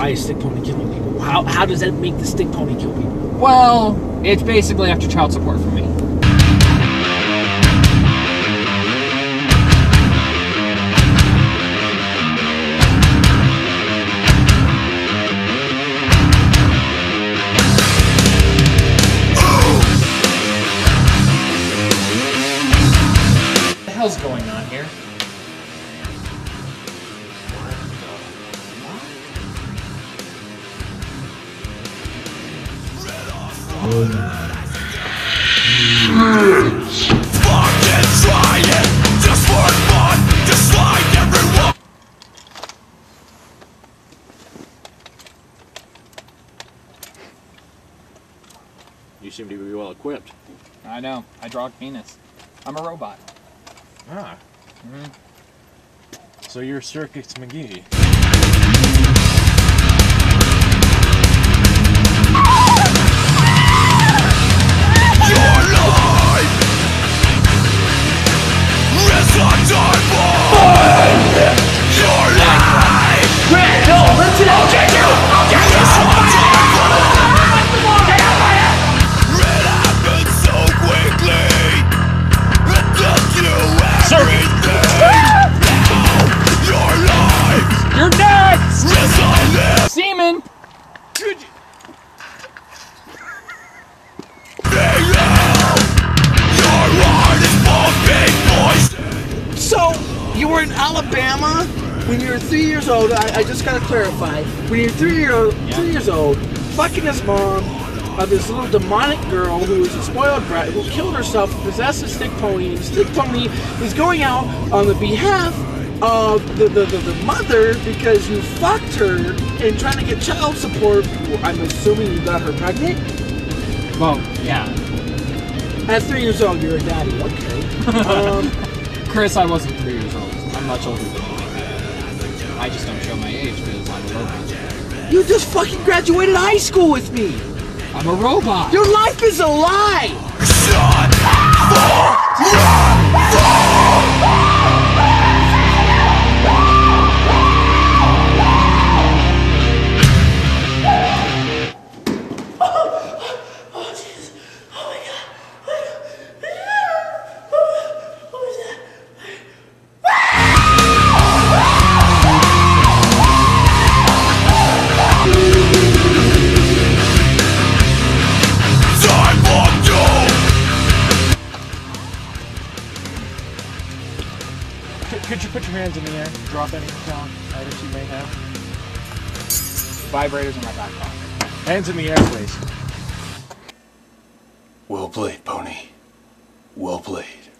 is Stick Pony killing people? How does that make the Stick Pony kill people? Well, it's basically after child support for me. What the hell's going on here? Fucking try it, just for fun, just like everyone. You seem to be well equipped. I know. I draw a penis. I'm a robot. Ah. So you're Circus McGee. Your life is untimely. Your life. Grant, no, listen up. It happened so quickly. It does you everything. Now your life You're next! is a living. Semen! Your heart is pumping poison. So, you were in Alabama when you were 3 years old. I just gotta clarify. When you're 3 years old, fucking his mom, this little demonic girl who is a spoiled brat who killed herself and possessed a Stick Pony. And Stick Pony is going out on the behalf of the mother because you fucked her and trying to get child support. I'm assuming you got her pregnant? Well, yeah. At 3 years old, you're a daddy. Okay. Chris, I wasn't 3 years old. I'm much older than you. I just don't show my age because I'm a robot. You just fucking graduated high school with me. I'm a robot! Your life is a lie. Shut Could you put your hands in the air? Drop any talent items you may have. Vibrators in my back pocket. Hands in the air, please. Well played, Pony. Well played.